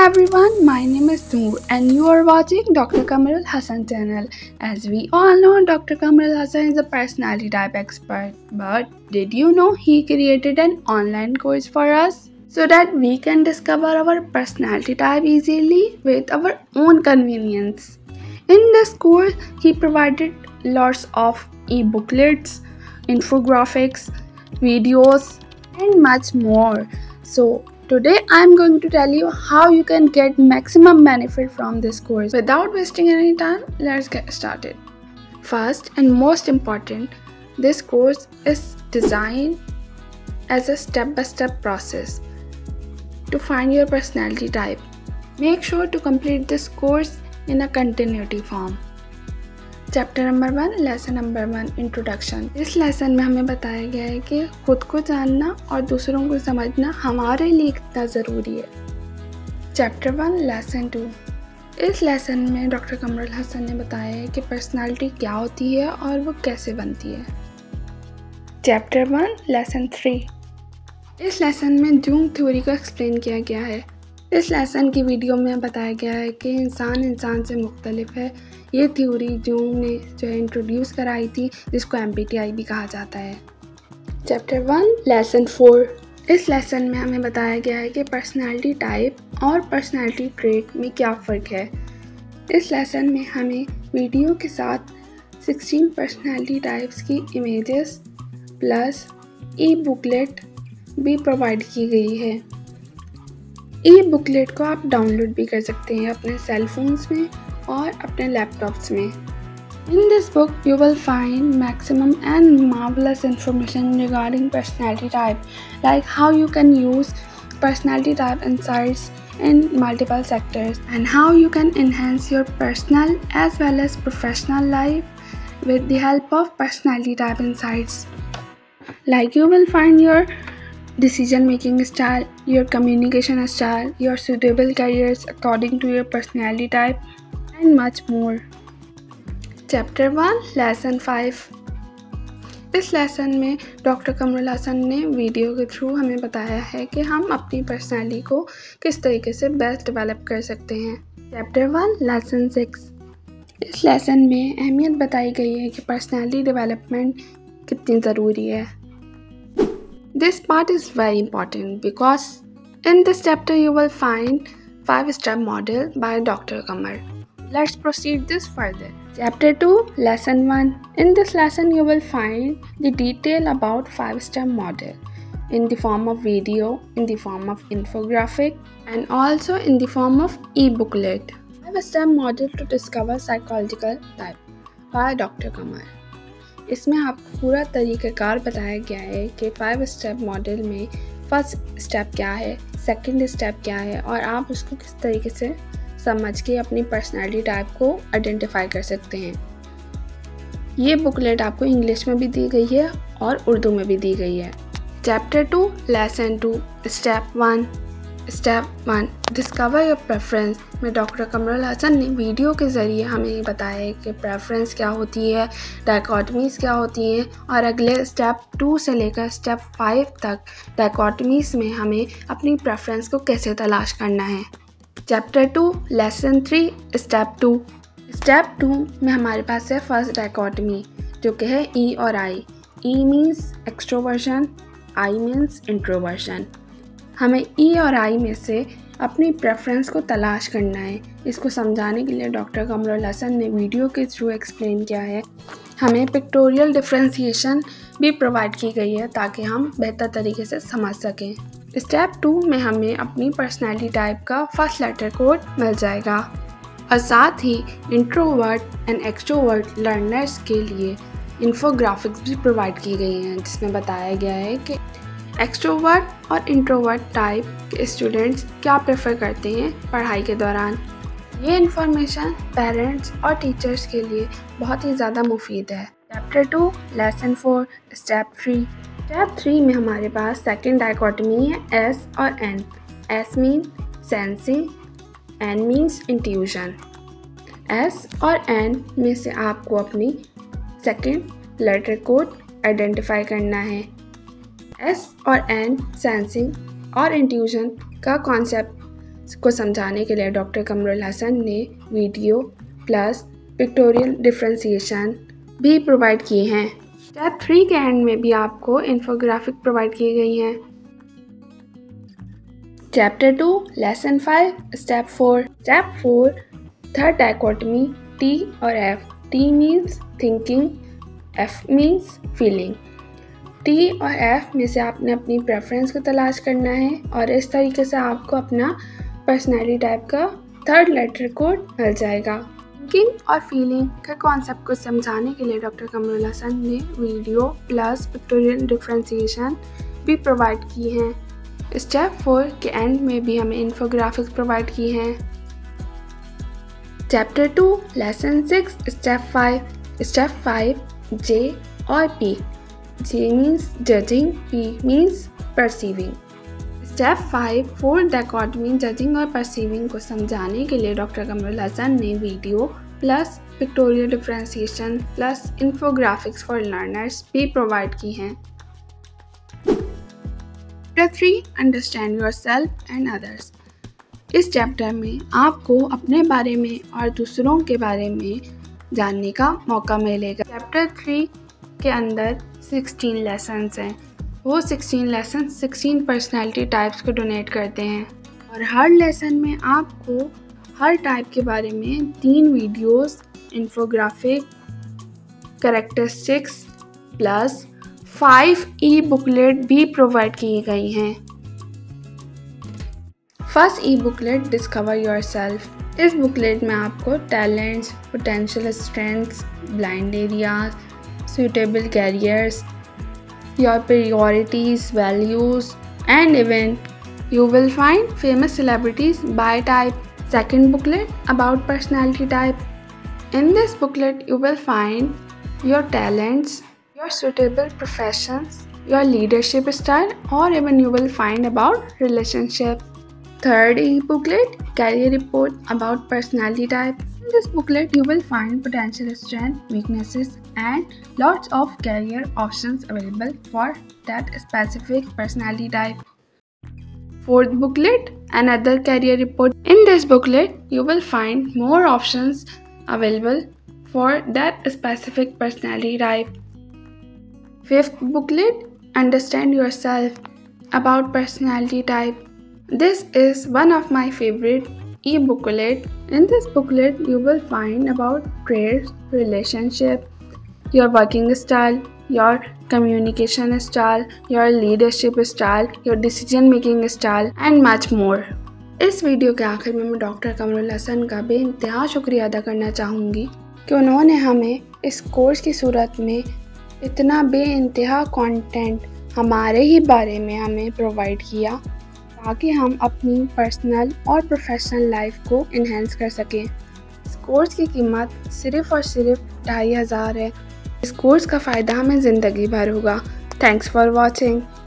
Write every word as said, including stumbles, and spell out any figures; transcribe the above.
everyone, my name is Noor and you are watching Doctor Kamrul Hassan channel. As we all know, Doctor Kamrul Hassan is a personality type expert. But did you know he created an online course for us? So that we can discover our personality type easily with our own convenience. In this course, he provided lots of e-booklets, infographics, videos and much more. So today I am going to tell you how you can get maximum benefit from this course. Without wasting any time, let's get started. First and most important, this course is designed as a step-by-step process to find your personality type. Make sure to complete this course in a continuity form. Chapter number one, lesson number one, introduction. इस lesson में हमें बताया गया है कि खुद को जानना और दूसरों को समझना हमारे लिए कितना ज़रूरी है। Chapter one, lesson two. इस लेसन में डॉक्टर कमरुल हसन ने बताया है कि पर्सनालिटी क्या होती है और वो कैसे बनती है। Chapter one, lesson three. इस लेसन में जूंग थ्योरी को एक्सप्लेन किया गया है। इस लेसन की वीडियो में बताया गया है कि इंसान इंसान से मुख्तलिफ है। ये थ्योरी जूंग ने जो है इंट्रोड्यूस कराई थी, जिसको एम बी टी आई भी कहा जाता है। Chapter one, lesson four. इस लेसन में हमें बताया गया है कि पर्सनालिटी टाइप और पर्सनालिटी ट्रेट में क्या फ़र्क है। इस लेसन में हमें वीडियो के साथ सिक्सटीन पर्सनालिटी टाइप्स की इमेजेस प्लस ई बुकलेट भी प्रोवाइड की गई है। ई बुकलेट को आप डाउनलोड भी कर सकते हैं अपने सेल फोन्स में और अपने लैपटॉप्स में। In this book, you will find maximum and marvelous information regarding personality type, like how you can use personality type insights in multiple sectors and how you can enhance your personal as well as professional life with the help of personality type insights. Like you will find your decision making style, your communication style, your suitable careers according to your personality type and much more. Chapter one, lesson five. इस lesson में doctor Kamrul Hasan ने video के through हमें बताया है कि हम अपनी पर्सनैलिटी को किस तरीके से बेस्ट डेवलप कर सकते हैं। Chapter one, lesson six. इस लेसन में अहमियत बताई गई है कि पर्सनैलिटी डेवलपमेंट कितनी ज़रूरी है। This part is very important because in this chapter you will find five step model by Doctor Kamar. Let's proceed this further. Chapter two, Lesson one. In this lesson you will find the detail about five step model in the form of video, in the form of infographic and also in the form of e-booklet. five step model to discover psychological type by Doctor Kamar. इसमें आपको पूरा तरीक़ाकार बताया गया है कि five step model में first step क्या है, सेकंड स्टेप क्या है और आप उसको किस तरीके से समझ के अपनी पर्सनालिटी टाइप को आइडेंटिफाई कर सकते हैं। ये बुकलेट आपको इंग्लिश में भी दी गई है और उर्दू में भी दी गई है। Chapter two, lesson two, step one. Step one, discover your preference में डॉक्टर कमरुल हसन ने वीडियो के ज़रिए हमें बताया है कि प्रेफरेंस क्या होती है, डायकोटमीज़ क्या होती हैं और अगले स्टेप टू से लेकर स्टेप फाइव तक डायकोटमीज़ में हमें अपनी प्रेफरेंस को कैसे तलाश करना है। Chapter two, lesson three, step two. Step two में हमारे पास है फर्स्ट डायकोटमी जो कि है ई और I. E means extroversion, I means introversion. हमें ई और आई में से अपनी प्रेफरेंस को तलाश करना है। इसको समझाने के लिए डॉक्टर कमरुल हसन ने वीडियो के थ्रू एक्सप्लेन किया है। हमें पिक्टोरियल डिफ्रेंशिएशन भी प्रोवाइड की गई है ताकि हम बेहतर तरीके से समझ सकें। स्टेप टू में हमें अपनी पर्सनैलिटी टाइप का फर्स्ट लेटर कोड मिल जाएगा और साथ ही इंट्रोवर्ट एंड एक्सट्रोवर्ट लर्नर्स के लिए इन्फोग्राफिक्स भी प्रोवाइड की गई हैं, जिसमें बताया गया है कि एक्सट्रोवर्ट और इंट्रोवर्ट टाइप के स्टूडेंट्स क्या प्रेफर करते हैं पढ़ाई के दौरान। ये इन्फॉर्मेशन पेरेंट्स और टीचर्स के लिए बहुत ही ज़्यादा मुफीद है। Chapter two, lesson four, step three. Step three में हमारे पास सेकंड डायकोटमी है एस और N. S mean sensing, N means intuition. S और एन में से आपको अपनी सेकंड लेटर कोड आइडेंटिफाई करना है। एस और एन सेंसिंग और इंट्यूशन का कॉन्सेप्ट को समझाने के लिए डॉक्टर कमरुल हसन ने वीडियो प्लस पिक्टोरियल डिफ्रेंसिएशन भी प्रोवाइड किए हैं। स्टेप थ्री के एंड में भी आपको इन्फोग्राफिक प्रोवाइड की गई हैं। Chapter two lesson five step four. Step four third dichotomy T और F. T means thinking, F means feeling. T और एफ में से आपने अपनी प्रेफरेंस को तलाश करना है और इस तरीके से आपको अपना पर्सनैलिटी टाइप का थर्ड लेटर कोड मिल जाएगा। थिंकिंग और फीलिंग के कॉन्सेप्ट को समझाने के लिए डॉक्टर कमरुल हसन ने वीडियो प्लस पिक्टोरियल डिफ्रेंसिएशन भी प्रोवाइड की हैं। स्टेप फोर के एंड में भी हमें इन्फोग्राफिक्स प्रोवाइड की हैं। Chapter two lesson six step five. Step five J और P. J means judging, P means perceiving. Step five fourth dichotomy judging और परसीविंग को समझाने के लिए डॉक्टर कमरुल हसन ने video plus pictorial differentiation plus infographics for learners भी provide की हैं। Chapter three understand yourself and others. इस चैप्टर में आपको अपने बारे में और दूसरों के बारे में जानने का मौका मिलेगा। चैप्टर थ्री के अंदर सिक्सटीन लेसन्स हैं। वो sixteen lesson sixteen personality types को डोनेट करते हैं और हर लेसन में आपको हर टाइप के बारे में तीन videos, infographic, characteristics plus five e booklet भी प्रोवाइड की गई हैं। First e booklet discover yourself. इस बुकलेट में आपको talents, potential strengths, blind areas, suitable careers, your priorities, values, and even you will find famous celebrities by type. Second booklet about personality type. In this booklet you will find your talents, your suitable professions, your leadership style, or even you will find about relationship. Third e-booklet career report about personality type. In this booklet you will find potential strengths, weaknesses, and lots of career options available for that specific personality type. Fourth booklet, another career report. In this booklet you will find more options available for that specific personality type. Fifth booklet, understand yourself about personality type. This is one of my favorite e-booklet. In this booklet you will find about traits, relationship, your working style, your communication style, your leadership style, your decision making style and much more. इस video के आखिर में मैं doctor Kamrul Hasan का बेइंतहा शुक्रिया अदा करना चाहूँगी कि उन्होंने हमें इस कोर्स की सूरत में इतना बेइंतहा कंटेंट हमारे ही बारे में हमें प्रोवाइड किया ताकि हम अपनी पर्सनल और प्रोफेशनल लाइफ को इन्हेंस कर सकें। इस कोर्स की कीमत सिर्फ़ और सिर्फ ढाई हज़ार है। इस कोर्स का फ़ायदा हमें ज़िंदगी भर होगा। Thanks for watching.